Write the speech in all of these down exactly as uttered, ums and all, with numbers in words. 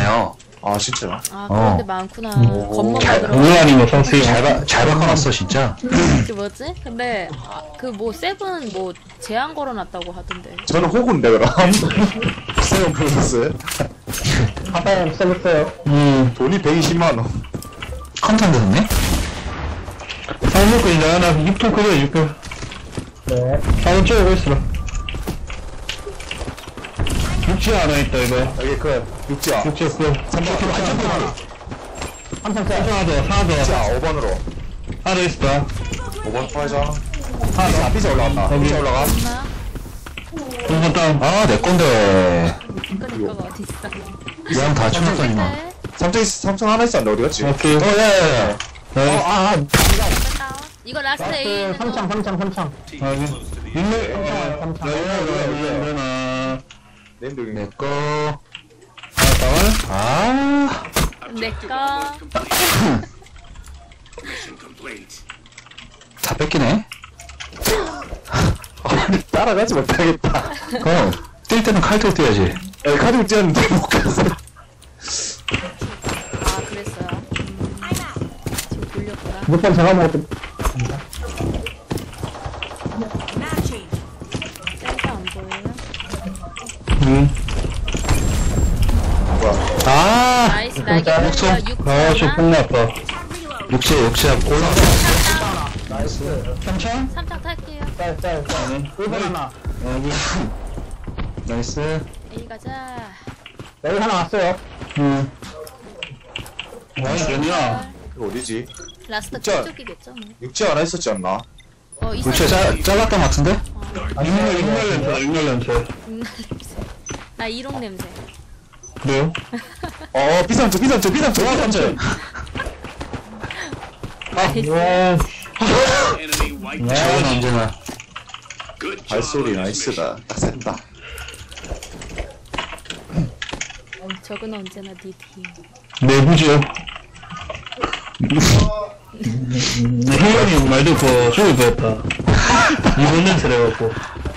많아요. 아 진짜? 아 그런데 어. 많구나. 오. 겉멋 잘- 들어. 오늘 아니면 성수형. 잘, 바, 잘 바꿔놨어, 진짜. 그 뭐지? 근데 그 뭐 세븐 뭐 제한 걸어놨다고 하던데. 저는 호구인데 그럼. 세븐 플러스 한번 써봤어요. 음. 돈이 백이십만 원. 컨텐 됐네? 사먹고 이제 하나 육 톤 그래, 육 톤. 네. 사번 쪼고 있어라. 육지 하나 있다, 이거. 여기 그 육지야. 육지 없고. 삼천 완전 많아. 한참 써. 하나 더, 하나 더. 자 오 번으로. 하나 있어. 오 번 파이자. 하나 삐져 올라간다. 여기. 삐져 올라가. 엄마? 한번 다운. 아, 내 건데. 이거 내 거가 어디 있어? 그냥 다 충전이만. 네. 삼천 삼천 하나 있었는데 어디 갔지? 오케이. 어, 야, 야, 야. 어, 네. 아, 아, 다운. 이거 라스트 A 그 있는 거. 삼창, 삼창, 삼창. 확인. 육렙. 삼창, 삼창. 하나. 네임들 내 거. 하나 다운. 아, 내 거. 다 뺏기네. 따라가지 못하겠다. 그럼, 뛸 때는 칼들 뛰어야지. 야, 카드 뛰었는데 못 갔어. 아 그랬어요. 음, 지금 돌렸구나. 몇 번 제가 먹었던. 센터 안 보여요? 음. 뭐야? 아, 나이스 날개 목소. 돌려 육 아, 씨, 하나. 끝났다. 육지에, 육지에 올라가. 나이스. 삼천? 삼창 탈게요. 짤, 짤, 짤. 일 번 하나. 여기. 나이스. A 가자. 여기 하나 왔어요. 음. 와인 되냐? 이거 어디지? 라스트 진짜. 그쪽이겠죠 뭐. 육지 하나 있었지 않나? 어 육지에 있어. 짜, 잘랐던 것 같은데? 육렙, 육렙 렌트다, 육렙 렌트. 나 이롱 냄새. 그래요? 어, 비삼천, 비삼천, 비삼천, 비삼천. 나이스. 와. 저건 언제나. 발소리 나이스다. 딱 센다. 적은 언제나 네 팀. 내부죠. 혜연이 말 듣고 죽을 뻔했다. 이번 냄새를 해갖고.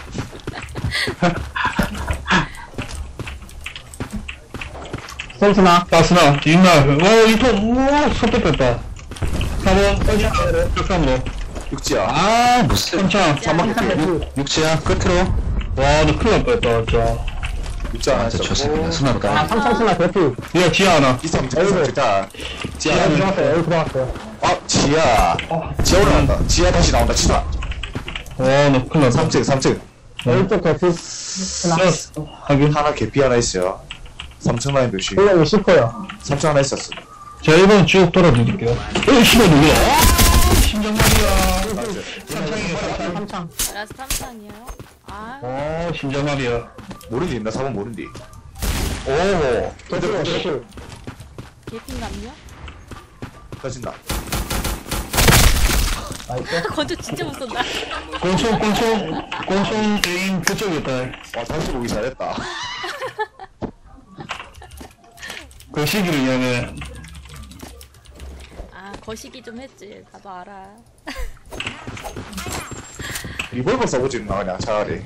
센스나. 가스나, 뒷날. 와, 이통, 우와, 손톱 뺐다. 사 번, 잠깐으로. 육지야. 아, 무슨. 삼창. 삼창 대프. 육지야, 끝으로. 와, 너 큰일 날 뻔했다, 진짜. 육지 하나 아, 저 새끼 있었고. 아, 순하다. 삼창 스나 대프. 야, 지하 하나. 비삼천, 비삼천. 자, 여기 지하. 들어갔어요. 여기 들어갔어요. 아, 지하. 지하 올라간다. 지하 다시 나온다. 지하. 와, 너 큰일 났다. 삼 층, 삼 층. 여기 쪽 대프. 스나. 하긴. 하나 개피 하나 있어요. 삼 층 라인 표시. 원래 싶어요. 삼 층 하나 있었어. 자, 일 번 쭉 돌아드릴게요. 어, 씨발, 누구야? 아, 심장 말이야. 삼창이에요, 삼창. 삼창. 라스트 삼창이에요. 아 어, 심장 말이야. 모른디, 나 사 번 모른디. 오, 대프, 대프. 개핀 남녀? 터진다. 나이스. 건조 진짜 못 쏜다. 꽁총, 꽁총, 꽁총 게임 그쪽이었다. 와, 다시 보기 잘했다. 그 시기를 이용해. 아 거시기 좀 했지. 나도 알아. 리볼버 써보지, 나 그냥 차라리.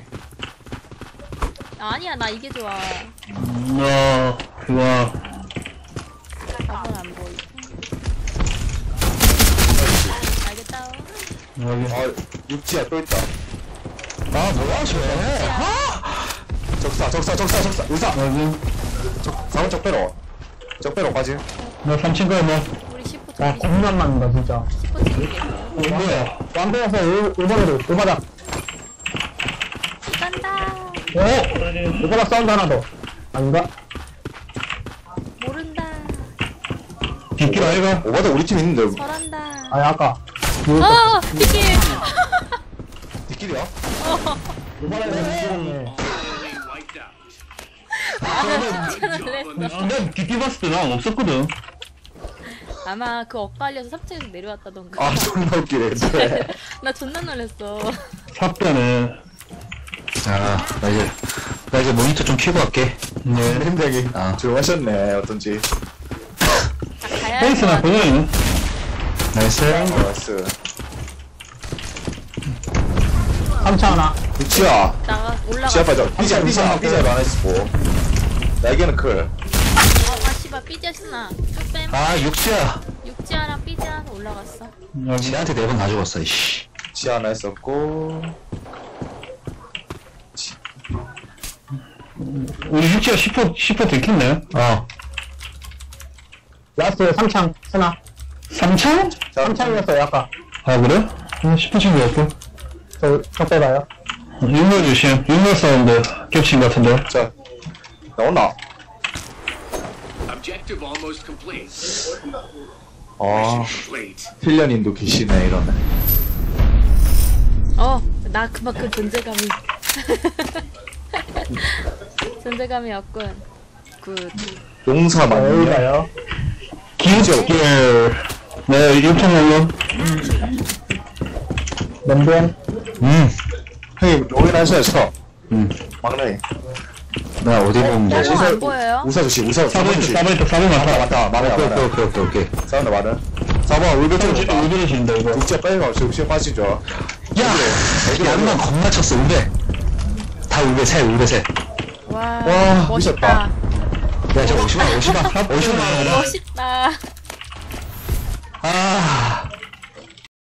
아니야 나 이게 좋아. 음, 어, 그거. 답은 안 보이고. 알겠다. 여기. 아, 육지야 또 있다. 아, 뭐야, 쟤. 적사, 적사, 적사, 적사. 의사. 여기. 사번 적배로. 적배로 빠짐. 나 삼 층 가야 뭐. 우리 십호 와, 층 겁나 맞는다, 진짜. 십호 층이겠어. 어, 뭐야? 완패에서 일 번으로, 일 바닥. 간다. 어? 일 바닥 사운드 하나 더. 아닌가? 모른다. 뒷길 아이가? 오바다 우리 팀 있는데. 설한다. 아니, 아까. 어 뒷길. 뒷길이야? 일 바닥에 움직였네. 아 진짜 놀랬어. 나 뒷길 봤을 때 난 없었거든. 아마 그 엇갈려서 삼 층에서 내려왔다던가. 아, 존나 웃기네. 근데. 나 존나 놀랬어. 삽대네. 자, 나 이제, 나 이제 모니터 좀 켜고 갈게. 네. 굉장히 아. 조용하셨네, 어떤지. 다 가야 페이스나 할것 같아. 그거네. 나이스. 나이스. 삼창 하나. 육지야. 나가 올라가. 지하 빠져. 피자, 피자, 피자로 하나 있었고. 날개는 클. 아 씨발 빼봐 삐졌으나 쭉빼 아, 육지야. 육지아랑 삐지아 올라갔어. 여기. 지한테 네 번 다 죽었어, 이씨. 지 하나 했었고. 우리 육지가 십 퍼, 십 퍼 들켰네. 어. 라스트 삼창, 스나. 삼창? 삼창이었어요, 아까. 아, 그래? 음, 십 퍼 친구였고. 저, 저 빼봐요. 육로 조심. 육로 사운드. 겹친 것 같은데. 자, 나오나? Objective almost complete. 아, Complete. 필련인도 계시네, 이러네. 어, 나 그만큼 존재감이 존재감이 없군. 굿. 용사 자, 맞네. 여기 가요. 기계. 네, 육천 원론. 면변. 음. 형님, 로그인하셔야죠. 음. 막내. 나 어디 보면 되지? 어, 안 보여요? 우사 주시, 우사, 사 번 있다, 주시. 사 번 있다, 사 번 많다, 많다. 많다, 많아, 오케이, 많아. 오케이, 오케이, 오케이, 오케이. 사운드 많아. 사 번, 울베 진짜 쪽으로 가. 의견이신다, 이거. 육지에 빨리 가, 육지에 빠지죠. 야! 양만 겁나 쳤어, 울베. 다 울베 셋, 울베 셋. 와, 와, 멋있다. 야, 저 오시마, 오시마. 오시마. 멋있다. 아.